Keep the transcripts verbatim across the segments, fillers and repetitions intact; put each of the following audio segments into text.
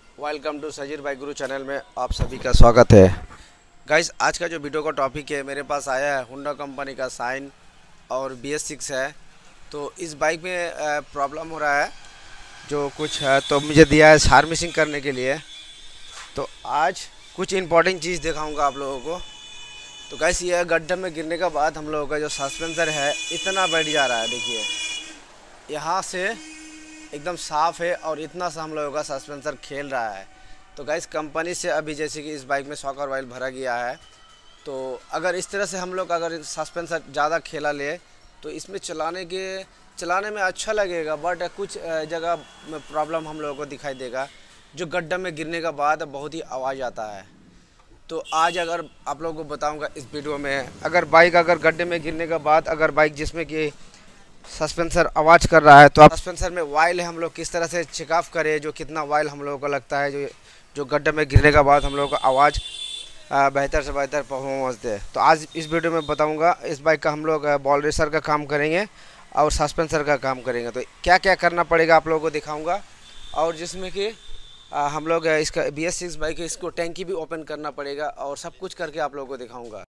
Welcome to Sajeer bike guru channel में आप सभी का स्वागत है। गाइस, आज का जो वीडियो का टॉपिक है, मेरे पास आया है होंडा कंपनी का साइन और बी एस सिक्स है। तो इस बाइक में प्रॉब्लम हो रहा है जो कुछ है, तो मुझे दिया है सर्विसिंग करने के लिए। तो आज कुछ इंपॉर्टेंट चीज़ दिखाऊंगा आप लोगों को। तो गाइस, ये गड्ढे में गिरने के बाद हम लोगों का जो सस्पेंसर है इतना बैठ जा रहा है। देखिए, यहाँ से एकदम साफ़ है और इतना सा हम लोगों का सस्पेंसर खेल रहा है। तो गाइस, कंपनी से अभी जैसे कि इस बाइक में शॉक ऑयल भरा गया है, तो अगर इस तरह से हम लोग अगर सस्पेंसर ज़्यादा खेला ले तो इसमें चलाने के चलाने में अच्छा लगेगा, बट कुछ जगह में प्रॉब्लम हम लोगों को दिखाई देगा जो गड्ढे में गिरने के बाद बहुत ही आवाज़ आता है। तो आज अगर आप लोगों को बताऊंगा इस वीडियो में, अगर बाइक अगर गड्ढे में गिरने के बाद अगर बाइक जिसमें कि सस्पेंसर आवाज़ कर रहा है, तो सस्पेंसर में वाइल है हम लोग किस तरह से चेक ऑफ करें, जो कितना वाइल हम लोगों को लगता है जो जो गड्ढे में गिरने के बाद हम लोगों को आवाज़ बेहतर से बेहतर परफॉर्मेंस दे। तो आज इस वीडियो में बताऊंगा इस बाइक का हम लोग बॉल रेसर का काम करेंगे और सस्पेंसर का काम करेंगे। तो क्या क्या करना पड़ेगा आप लोगों को दिखाऊँगा, और जिसमें कि हम लोग इसका बी एस सिक्स बाइक है, इसको टैंकी भी ओपन करना पड़ेगा और सब कुछ करके आप लोगों को दिखाऊँगा।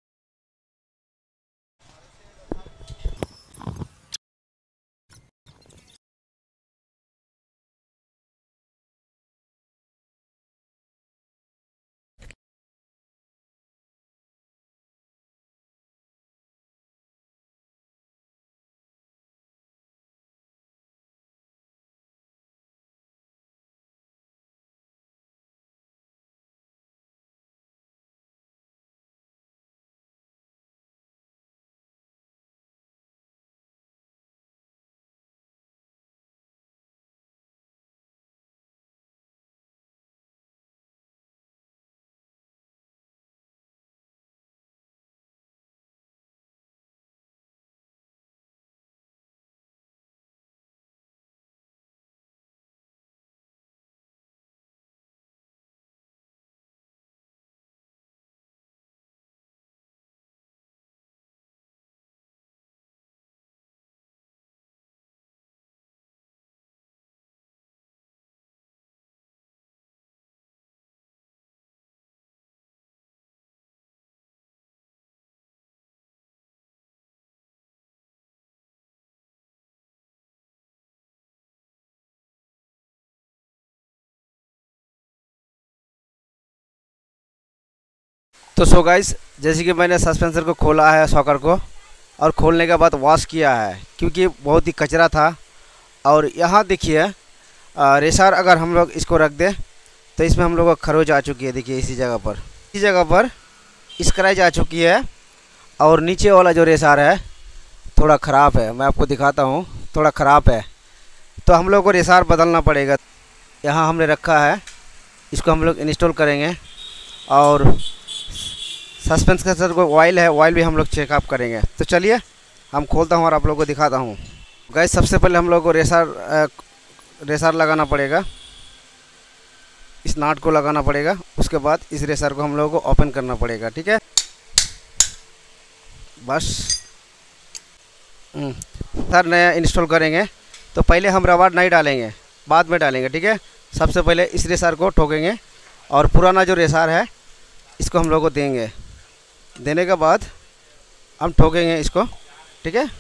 तो सो गाइस, जैसे कि मैंने सस्पेंसर को खोला है, शॉकर को, और खोलने के बाद वॉश किया है क्योंकि बहुत ही कचरा था। और यहाँ देखिए, रेसार अगर हम लोग इसको रख दें तो इसमें हम लोग को खरोच आ चुकी है। देखिए, इसी जगह पर इसी जगह पर स्क्रैच आ चुकी है। और नीचे वाला जो रेसार है थोड़ा ख़राब है, मैं आपको दिखाता हूँ, थोड़ा ख़राब है। तो हम लोग को रेसार बदलना पड़ेगा। यहाँ हमने रखा है, इसको हम लोग इंस्टॉल करेंगे। और सस्पेंसर को ऑयल है, ऑयल भी हम लोग चेकअप करेंगे। तो चलिए हम खोलता हूँ और आप लोगों को दिखाता हूँ। गैस, सबसे पहले हम लोग को रेसार रेसार लगाना पड़ेगा, इस नाट को लगाना पड़ेगा। उसके बाद इस रेसार को हम लोगों को ओपन करना पड़ेगा। ठीक है, बस सर नया इंस्टॉल करेंगे तो पहले हम रबर नहीं डालेंगे, बाद में डालेंगे। ठीक है, सबसे पहले इस रेसार को ठोकेंगे और पुराना जो रेसार है इसको हम लोग को देंगे। देने के बाद हम ठोकेंगे इसको। ठीक है,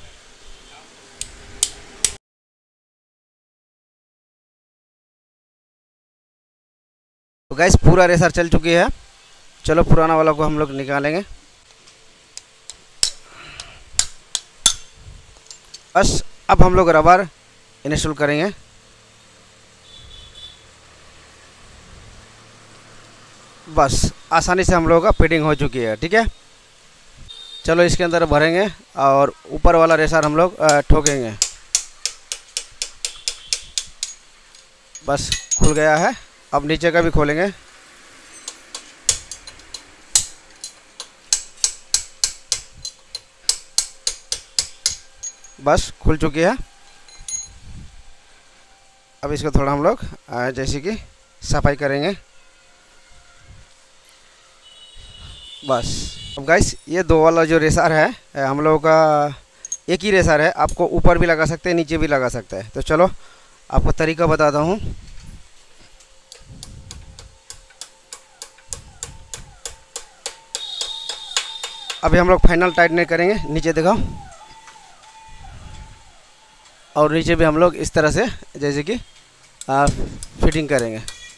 तो गैस पूरा रेसर चल चुकी है। चलो पुराना वाला को हम लोग निकालेंगे। बस अब हम लोग रबर इंस्टॉल करेंगे। बस आसानी से हम लोगों का फिटिंग हो चुकी है। ठीक है, चलो इसके अंदर भरेंगे और ऊपर वाला रेसर हम लोग ठोकेंगे। बस खुल गया है। अब नीचे का भी खोलेंगे। बस खुल चुकी है। अब इसको थोड़ा हम लोग जैसे कि सफाई करेंगे। बस अब गाइस, ये दो वाला जो रेसर है हम लोगों का एक ही रेसर है, आपको ऊपर भी लगा सकते हैं, नीचे भी लगा सकते हैं। तो चलो आपको तरीका बताता हूँ। अभी हम लोग फाइनल टाइटनिंग करेंगे। नीचे दिखाओ, और नीचे भी हम लोग इस तरह से जैसे कि फिटिंग करेंगे।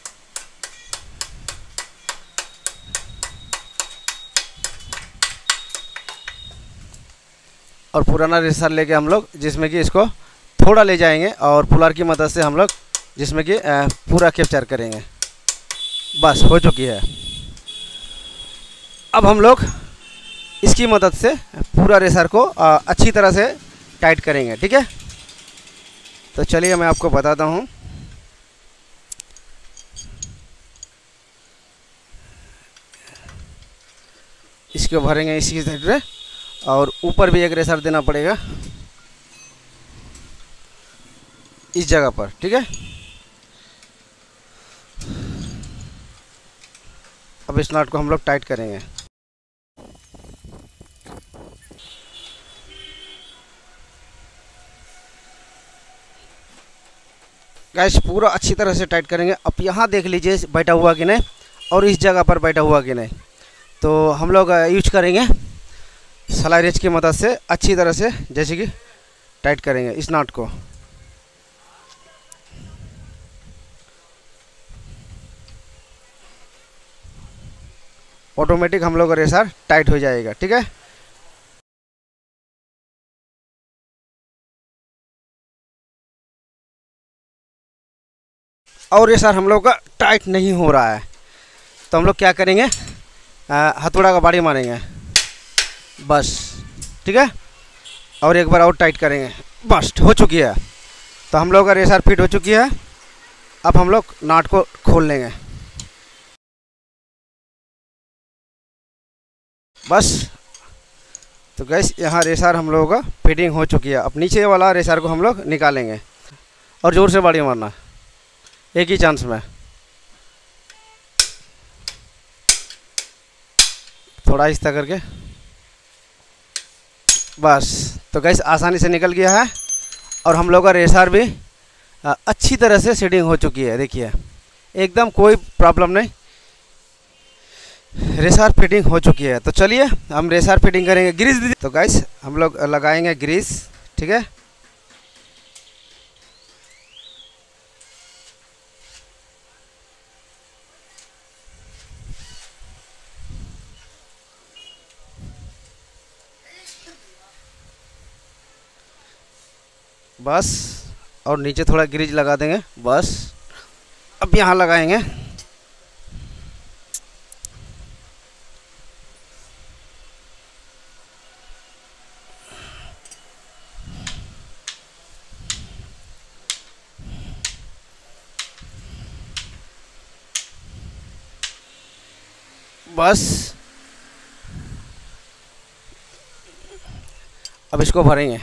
और पुराना रेसर लेके हम लोग जिसमें कि इसको थोड़ा ले जाएंगे और पुलर की मदद से हम लोग जिसमें कि पूरा कैप्चर करेंगे। बस हो चुकी है। अब हम लोग इसकी मदद से पूरा रेसर को अच्छी तरह से टाइट करेंगे। ठीक है, तो चलिए मैं आपको बताता हूँ। इसको भरेंगे इसी साइड पे, और ऊपर भी एक रेसर देना पड़ेगा इस जगह पर। ठीक है, अब इस नट को हम लोग टाइट करेंगे। गैस पूरा अच्छी तरह से टाइट करेंगे। अब यहाँ देख लीजिए बैठा हुआ कि नहीं, और इस जगह पर बैठा हुआ कि नहीं। तो हम लोग यूज करेंगे सलाई रेंच की मदद से अच्छी तरह से जैसे कि टाइट करेंगे इस नट को। ऑटोमेटिक हम लोग का रेसर टाइट हो जाएगा। ठीक है, और रेसर हम लोग का टाइट नहीं हो रहा है तो हम लोग क्या करेंगे, हथौड़ा का बाड़ी मारेंगे बस। ठीक है, और एक बार और टाइट करेंगे। बस हो चुकी है। तो हम लोग का रेसर फिट हो चुकी है। अब हम लोग नाट को खोल लेंगे बस। तो गैस यहाँ रेसर हम लोगों का फिटिंग हो चुकी है। अब नीचे वाला रेसर को हम लोग निकालेंगे और ज़ोर से बाड़ी मारना एक ही चांस में। थोड़ा इस तरह करके बस। तो गैस आसानी से निकल गया है और हम लोग का रेसर भी अच्छी तरह से सेटिंग हो चुकी है। देखिए एकदम कोई प्रॉब्लम नहीं, रेसर फिटिंग हो चुकी है। तो चलिए हम रेसर फिटिंग करेंगे। ग्रीस दीजिए। तो गैस हम लोग लगाएंगे ग्रीस। ठीक है, बस, और नीचे थोड़ा ग्रीज लगा देंगे बस। अब यहाँ लगाएंगे बस। अब इसको भरेंगे।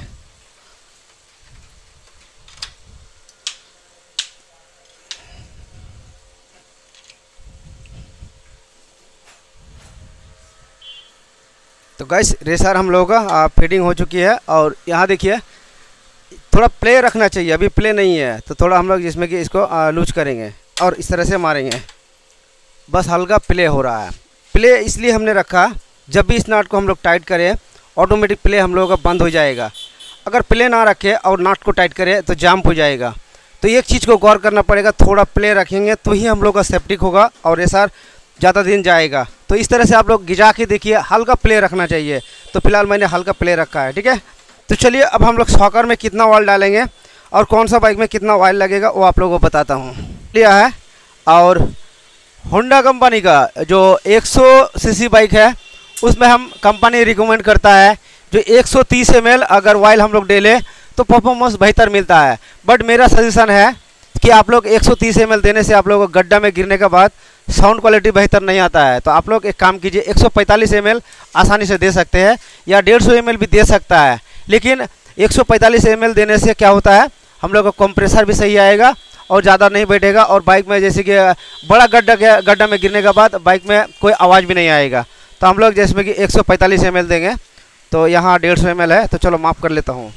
तो गैस रेसर हम लोगों का फिटिंग हो चुकी है। और यहाँ देखिए थोड़ा प्ले रखना चाहिए, अभी प्ले नहीं है तो थोड़ा हम लोग जिसमें कि इसको लूज करेंगे और इस तरह से मारेंगे। बस हल्का प्ले हो रहा है। प्ले इसलिए हमने रखा, जब भी इस नाट को हम लोग टाइट करें ऑटोमेटिक प्ले हम लोगों का बंद हो जाएगा। अगर प्ले ना रखे और नाट को टाइट करें तो जाम हो जाएगा। तो एक चीज़ को गौर करना पड़ेगा, थोड़ा प्ले रखेंगे तो ही हम लोग का सेफ्टी होगा और रेसर ज़्यादा दिन जाएगा। तो इस तरह से आप लोग गिजा के देखिए, हल्का प्ले रखना चाहिए। तो फिलहाल मैंने हल्का प्ले रखा है। ठीक है, तो चलिए अब हम लोग शॉकर में कितना ऑयल डालेंगे और कौन सा बाइक में कितना ऑयल लगेगा वो आप लोगों को बताता हूँ। लिया है, और होंडा कंपनी का जो एक सौ सीसी बाइक है उसमें हम कंपनी रिकमेंड करता है जो एक सौ तीस एम एल अगर ऑयल हम लोग डालें तो परफॉर्मेंस बेहतर मिलता है। बट मेरा सजेशन है कि आप लोग एक सौ तीस एम एल देने से आप लोगों को गड्ढा में गिरने के बाद साउंड क्वालिटी बेहतर नहीं आता है। तो आप लोग एक काम कीजिए, एक सौ पैंतालीस एम एल आसानी से दे सकते हैं या डेढ़ सौ एम एल भी दे सकता है। लेकिन एक सौ पैंतालीस एम एल देने से क्या होता है, हम लोग का कंप्रेसर भी सही आएगा और ज़्यादा नहीं बैठेगा, और बाइक में जैसे कि बड़ा गड्ढा के गड्ढा में गिरने के बाद बाइक में कोई आवाज़ भी नहीं आएगा। तो हम लोग जैसे कि एक सौ पैंतालीस एम एल देंगे। तो यहाँ डेढ़ सौ एम एल है, तो चलो माफ़ कर लेता हूँ।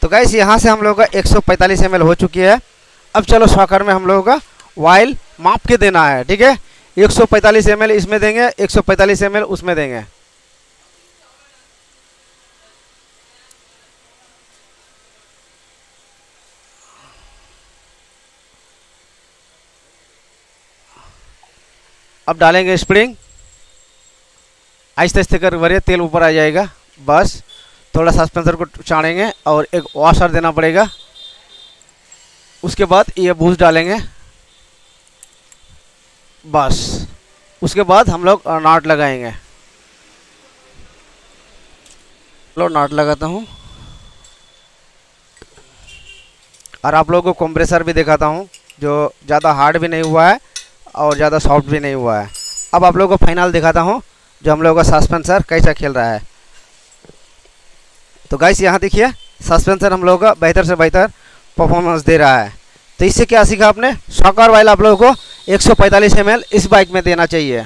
तो गाइस यहाँ से हम लोगों का एक सौ पैंतालीस एम एल हो चुकी है। अब चलो शॉकर में हम लोगों का ऑयल माप के देना है, ठीक है। एक सौ पैंतालीस एम एल इसमें देंगे, एक सौ पैंतालीस एम एल उसमें देंगे। अब डालेंगे स्प्रिंग, आहिस्ते आहिस्ते कर भरिए, तेल ऊपर आ जाएगा। बस थोड़ा सस्पेंसर को चाड़ेंगे और एक वॉशर देना पड़ेगा। उसके बाद ये बूस्ट डालेंगे, बस उसके बाद हम लोग नाट लगाएंगे। लो नाट लगाता हूँ और आप लोगों को कंप्रेसर भी दिखाता हूँ, जो ज़्यादा हार्ड भी नहीं हुआ है और ज़्यादा सॉफ्ट भी नहीं हुआ है। अब आप लोगों को फाइनल दिखाता हूँ जो हम लोगों का सस्पेंसर कैसा खेल रहा है। तो गाइस यहाँ देखिए सस्पेंसर हम लोगों का बेहतर से बेहतर परफॉर्मेंस दे रहा है। तो इससे क्या सीखा आपने, शॉकर ऑयल आप लोगों को एक सौ पैंतालीस एम एल इस बाइक में देना चाहिए।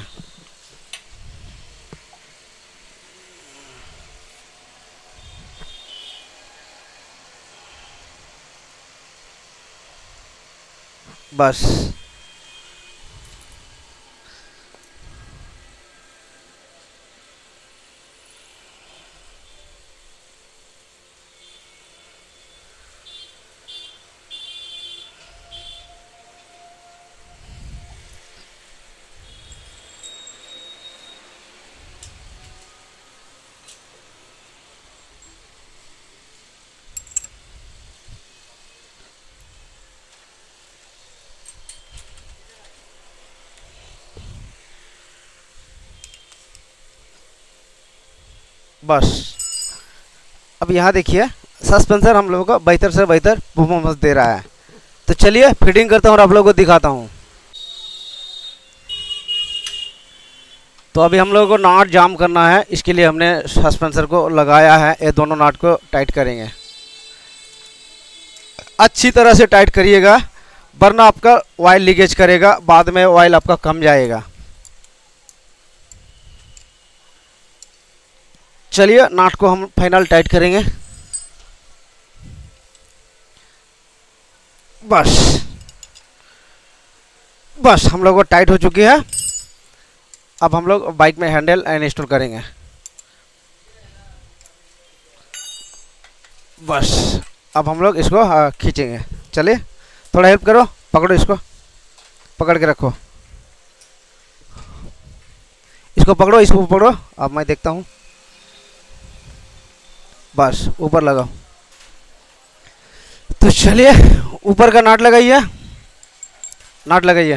बस बस अब यहाँ देखिए सस्पेंसर हम लोगों का बेहतर से बेहतर परफॉर्मेंस दे रहा है। तो चलिए फिटिंग करता हूँ और आप लोगों को दिखाता हूँ। तो अभी हम लोगों को नाट जाम करना है, इसके लिए हमने सस्पेंसर को लगाया है। ये दोनों नाट को टाइट करेंगे, अच्छी तरह से टाइट करिएगा वरना आपका ऑयल लीकेज करेगा, बाद में ऑयल आपका कम जाएगा। चलिए नाट को हम फाइनल टाइट करेंगे। बस बस हम लोग को टाइट हो चुकी है। अब हम लोग बाइक में हैंडल इंस्टॉल करेंगे। बस अब हम लोग इसको खींचेंगे। चलिए थोड़ा हेल्प करो, पकड़ो इसको, पकड़ के रखो, इसको पकड़ो, इसको पकड़ो। अब मैं देखता हूँ, बस ऊपर लगाओ। तो चलिए ऊपर का नाट लगाइए, नाट लगाइए।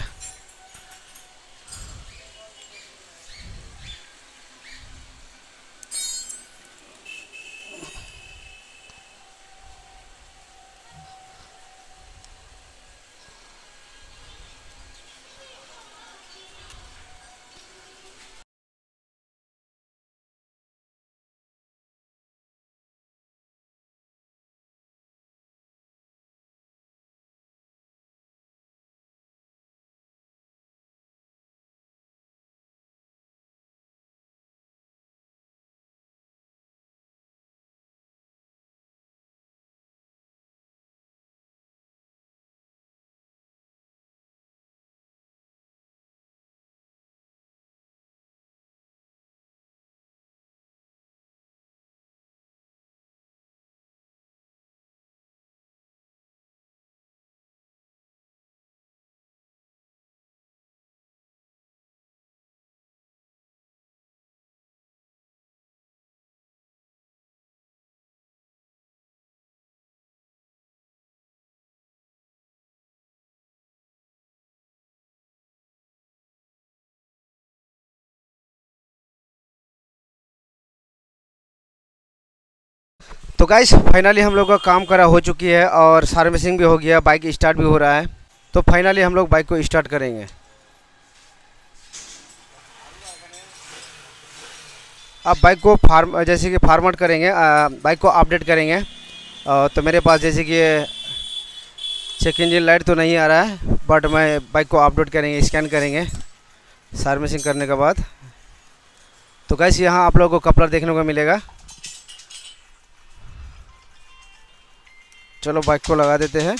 तो गाइस फाइनली हम लोग का काम करा हो चुकी है और सर्विसिंग भी हो गया, बाइक स्टार्ट भी हो रहा है। तो फाइनली हम लोग बाइक को स्टार्ट करेंगे। अब बाइक को फार्म जैसे कि फार्मेट करेंगे, बाइक को अपडेट करेंगे। तो मेरे पास जैसे कि चेक इंजन लाइट तो नहीं आ रहा है, बट मैं बाइक को अपडेट करेंगे, स्कैन करेंगे सर्विसिंग करने के बाद। तो गाइस यहाँ आप लोगों को कपलर देखने को मिलेगा। चलो बाइक को लगा देते हैं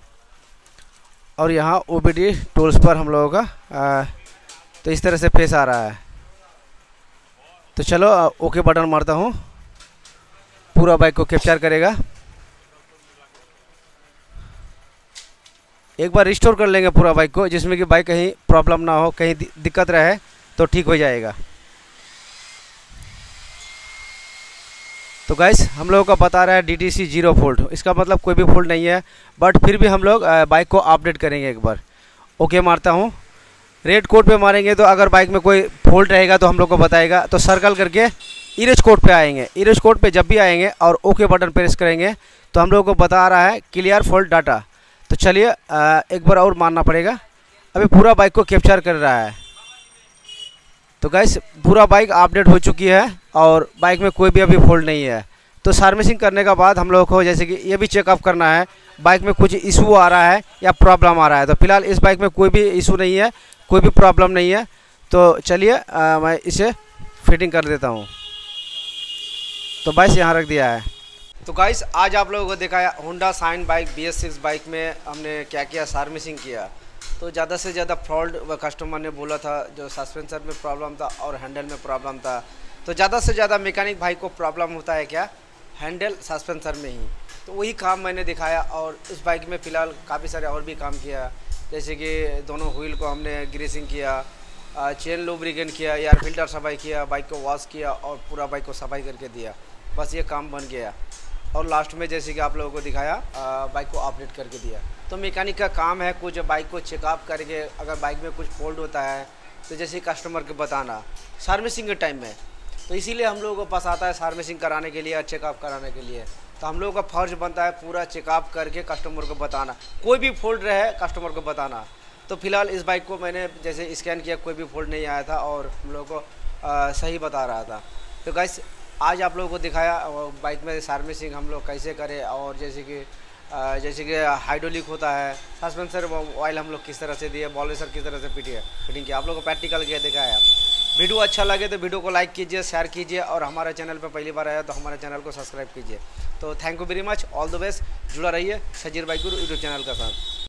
और यहाँ ओ बी डी टूल्स पर हम लोगों का आ, तो इस तरह से फेस आ रहा है। तो चलो ओके बटन मारता हूँ, पूरा बाइक को कैप्चर करेगा। एक बार रिस्टोर कर लेंगे पूरा बाइक को, जिसमें कि बाइक कहीं प्रॉब्लम ना हो, कहीं दिक्कत रहे तो ठीक हो जाएगा। तो गाइस हम लोगों का बता रहा है D T C zero fault, इसका मतलब कोई भी फॉल्ट नहीं है, बट फिर भी हम लोग बाइक को अपडेट करेंगे। एक बार ओके मारता हूँ, रेड कोड पे मारेंगे तो अगर बाइक में कोई फॉल्ट रहेगा तो हम लोग को बताएगा। तो सर्कल करके इरेज कोड पे आएंगे, इरेज कोड पे जब भी आएंगे और ओके बटन प्रेस करेंगे तो हम लोगों को बता रहा है क्लियर फॉल्ट डाटा। तो चलिए एक बार और मारना पड़ेगा, अभी पूरा बाइक को कैप्चर कर रहा है। तो गाइस पूरा बाइक अपडेट हो चुकी है और बाइक में कोई भी अभी फॉल्ट नहीं है। तो सर्विसिंग करने के बाद हम लोगों को जैसे कि ये भी चेकअप करना है बाइक में कुछ इशू आ रहा है या प्रॉब्लम आ रहा है। तो फिलहाल इस बाइक में कोई भी इशू नहीं है, कोई भी प्रॉब्लम नहीं है। तो चलिए मैं इसे फिटिंग कर देता हूँ। तो बाइक यहाँ रख दिया है। तो गाइस आज आप लोगों को दिखाया Honda shine bike B S six bike में हमने क्या किया, सर्विसिंग किया। तो ज़्यादा से ज़्यादा फॉल्ट कस्टमर ने बोला था, जो सस्पेंसर में प्रॉब्लम था और हैंडल में प्रॉब्लम था। तो ज़्यादा से ज़्यादा मैकेनिक भाई को प्रॉब्लम होता है क्या, हैंडल सस्पेंसर में ही। तो वही काम मैंने दिखाया और इस बाइक में फ़िलहाल काफ़ी सारे और भी काम किया, जैसे कि दोनों व्हील को हमने ग्रीसिंग किया, चेन लुब्रिकेंट किया, एयर फिल्टर सफाई किया, बाइक को वॉश किया और पूरा बाइक को सफाई करके दिया। बस ये काम बन गया और लास्ट में जैसे कि आप लोगों को दिखाया बाइक को अपडेट करके दिया। तो मैकेनिक का काम है कुछ बाइक को चेकअप करके, अगर बाइक में कुछ फॉल्ट होता है तो जैसे कस्टमर को बताना सर्विसिंग के टाइम में। तो इसीलिए हम लोगों को पास आता है सर्विसिंग कराने के लिए, चेकअप कराने के लिए। तो हम लोगों का फ़र्ज बनता है पूरा चेकअप करके कस्टमर को बताना, कोई भी फॉल्ट रहे कस्टमर को बताना। तो फिलहाल इस बाइक को मैंने जैसे स्कैन किया, कोई भी फॉल्ट नहीं आया था और हम लोगों को आ, सही बता रहा था। तो गाइस आज आप लोगों को दिखाया बाइक में सर्विसिंग हम लोग कैसे करें, और जैसे कि जैसे कि हाइड्रोलिक होता है, सस्पेंसर ऑयल हम लोग किस तरह से दिए, बॉलेसर किस तरह से फिटिंग फिटिंग किया, आप लोगों को प्रैक्टिकल किया दिखाया। वीडियो अच्छा लगे तो वीडियो को लाइक कीजिए, शेयर कीजिए और हमारे चैनल पर पहली बार आया तो हमारे चैनल को सब्सक्राइब कीजिए। तो thank you very much, all the best, जुड़ा रहिए Sajeer bike guru YouTube channel का साथ।